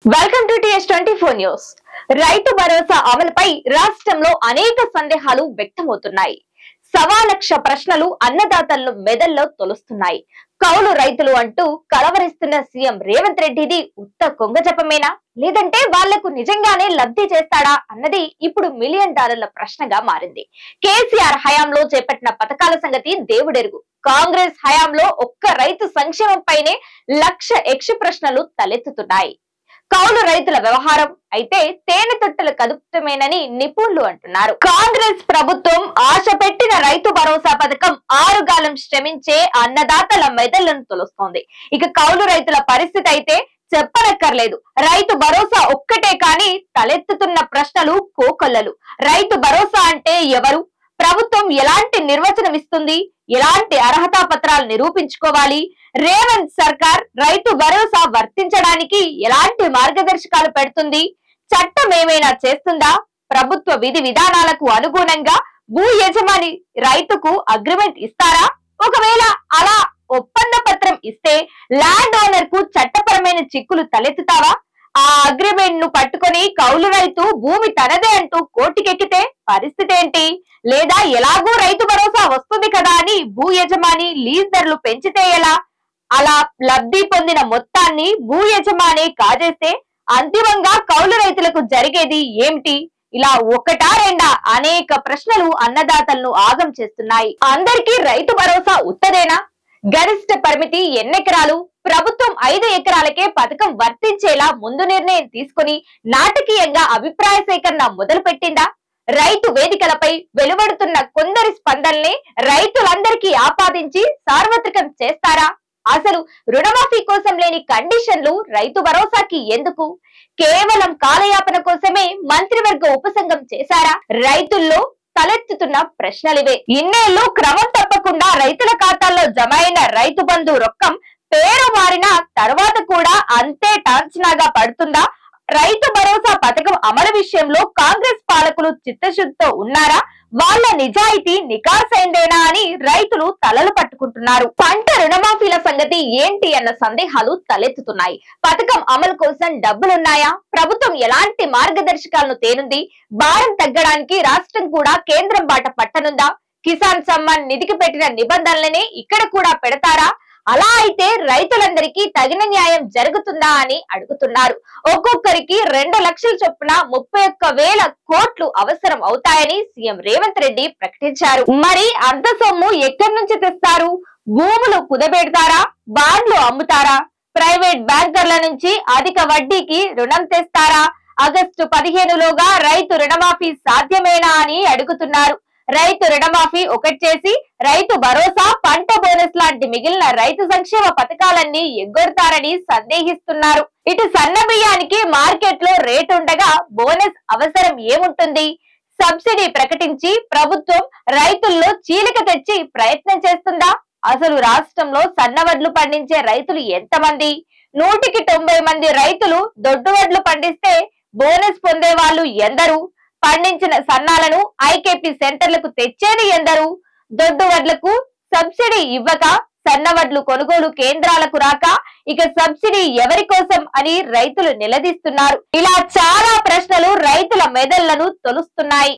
Welcome to TS24 news. Rythu Bharosa అమలుపై రాష్ట్రంలో అనేక సందేహాలు వ్యక్తమవుతున్నాయి. సవా లక్ష ప్రశ్నలు అన్నదాతలను మెదల్లో తొలుస్తున్నాయి. కౌలు రైతులు అంటూ కలవరిస్తున్న సీఎం రేవంత్ రెడ్డిది ఉత్త కొంగజపమేనా, లేదంటే వాళ్లకు నిజంగానే లబ్ధి చేస్తాడా అన్నది ఇప్పుడు $1,000,000 ప్రశ్నగా మారింది. కేసీఆర్ హయాంలో చేపట్టిన పథకాల సంగతి దేవుడెరుగు. కాంగ్రెస్ హయాంలో ఒక్క రైతు సంక్షేమంపైనే లక్ష యక్ష ప్రశ్నలు తలెత్తుతున్నాయి. కౌలు రైతుల వ్యవహారం అయితే తేనె తొట్టెలు కదుపుతమేనని నిపుణులు అంటున్నారు. కాంగ్రెస్ ప్రభుత్వం ఆశ పెట్టిన రైతు భరోసా పథకం ఆరుగాలం శ్రమించే అన్నదాతల మెదళ్లను తొలుస్తోంది. ఇక కౌలు రైతుల పరిస్థితి అయితే చెప్పనక్కర్లేదు. రైతు భరోసా ఒక్కటే కానీ తలెత్తుతున్న ప్రశ్నలు కోకొల్లలు. రైతు భరోసా అంటే ఎవరు? ప్రభుత్వం ఎలాంటి నిర్వచనం ఇస్తుంది? ఎలాంటి అర్హతా పత్రాలు నిరూపించుకోవాలి? రేవంత్ సర్కార్ రైతు భరోసా వర్తించడానికి ఎలాంటి మార్గదర్శకాలు పెడుతుంది? చట్టం ఏమైనా చేస్తుందా? ప్రభుత్వ విధి విధానాలకు అనుగుణంగా భూ యజమాని రైతుకు అగ్రిమెంట్ ఇస్తారా? ఒకవేళ అలా ఒప్పంద పత్రం ఇస్తే ల్యాండ్ ఓనర్ కు చట్టపరమైన చిక్కులు తలెత్తుతావా? ఆ అగ్రిమెంట్ ను పట్టుకొని కౌలు రైతు భూమి తనదే అంటూ కోర్టుకెక్కితే పరిస్థితి ఏంటి? లేదా ఎలాగూ రైతు భరోసా వస్తుంది కదా అని భూ యజమాని లీజ్ ధరలు పెంచితే ఎలా? అలా లబ్ధి పొందిన మొత్తాన్ని భూ యజమాని కాజేస్తే అంతిమంగా కౌలు రైతులకు జరిగేది ఏమిటి? ఇలా ఒకటా రెండా అనేక ప్రశ్నలు అన్నదాతలను ఆగం చేస్తున్నాయి. అందరికీ రైతు భరోసా ఉత్తదేనా? గరిష్ట పరిమితి ఎన్నెకరాలు? ప్రభుత్వం 5 ఎకరాలకే పథకం వర్తించేలా ముందు నిర్ణయం తీసుకుని నాటకీయంగా అభిప్రాయ సేకరణ మొదలు పెట్టిందా? రైతు వేదికలపై వెలువడుతున్న కొందరి స్పందనల్ని రైతులందరికీ ఆపాదించి సార్వత్రికం చేస్తారా? అసలు రుణమాఫీ కోసం లేని కండిషన్లు రైతు భరోసాకి ఎందుకు? కేవలం కాలయాపన కోసమే మంత్రివర్గ ఉపసంఘం చేశారా? రైతుల్లో తలెత్తుతున్న ప్రశ్నలివే. ఇన్నేళ్లు క్రమం తప్పకుండా రైతుల ఖాతాల్లో జమ అయిన రైతు బంధు రొక్కం పేరు మారిన తర్వాత కూడా అంతే టార్చనాగా పడుతుందా? రైతు భరోసా పథకం అమలు విషయంలో కాంగ్రెస్ పాలకులు చిత్తశుద్ధితో ఉన్నారా? వాళ్ళ నిజాయితీ నికాసైందేనా అని రైతులు తలలు పట్టుకుంటున్నారు. పంట రుణమాఫీల సంగతి ఏంటి అన్న సందేహాలు తలెత్తుతున్నాయి. పథకం అమలు కోసం డబ్బులున్నాయా? ప్రభుత్వం ఎలాంటి మార్గదర్శకాలను తేనుంది? భారం తగ్గడానికి రాష్ట్రం కూడా కేంద్రం బాట పట్టనుందా? కిసాన్ సమ్మాన్ నిధికి పెట్టిన నిబంధనలనే ఇక్కడ కూడా పెడతారా? అలా అయితే రైతులందరికీ తగిన న్యాయం జరుగుతుందా అని అడుగుతున్నారు. ఒక్కొక్కరికి 2 లక్షల చొప్పున 31,000 కోట్లు అవసరం అవుతాయని సీఎం రేవంత్ రెడ్డి ప్రకటించారు. మరి అంత సొమ్ము ఎక్కడి నుంచి తెస్తారు? భూములు కుదబెడతారా? బాండ్లు అమ్ముతారా? ప్రైవేట్ బ్యాంకర్ల నుంచి అధిక వడ్డీకి రుణం తెస్తారా? ఆగస్టు 15లోగా రైతు రుణమాఫీ సాధ్యమేనా అని అడుగుతున్నారు. రైతు రుణమాఫీ ఒకటి చేసి రైతు భరోసా, పంట బోనస్ లాంటి మిగిలిన రైతు సంక్షేమ పథకాలన్నీ ఎగ్గొడతారని సందేహిస్తున్నారు. ఇటు సన్న బియ్యానికి మార్కెట్ లో రేటు ఉండగా బోనస్ అవసరం ఏముంటుంది? సబ్సిడీ ప్రకటించి ప్రభుత్వం రైతుల్లో చీలిక తెచ్చి ప్రయత్నం చేస్తుందా? అసలు రాష్ట్రంలో సన్నవడ్లు పండించే రైతులు ఎంతమంది? 100కి 90 మంది రైతులు దొడ్డు వడ్లు పండిస్తే బోనస్ పొందే వాళ్ళు ఎందరు? పండించిన సన్నాలను ఐకేపీ సెంటర్లకు తెచ్చేది ఎందరు? దొడ్డు వడ్లకు సబ్సిడీ ఇవ్వక సన్నవడ్లు కొనుగోలు కేంద్రాలకు రాక ఇక సబ్సిడీ ఎవరి కోసం అని రైతులు నిలదీస్తున్నారు. ఇలా చాలా ప్రశ్నలు రైతుల మెదళ్లను తొలుస్తున్నాయి.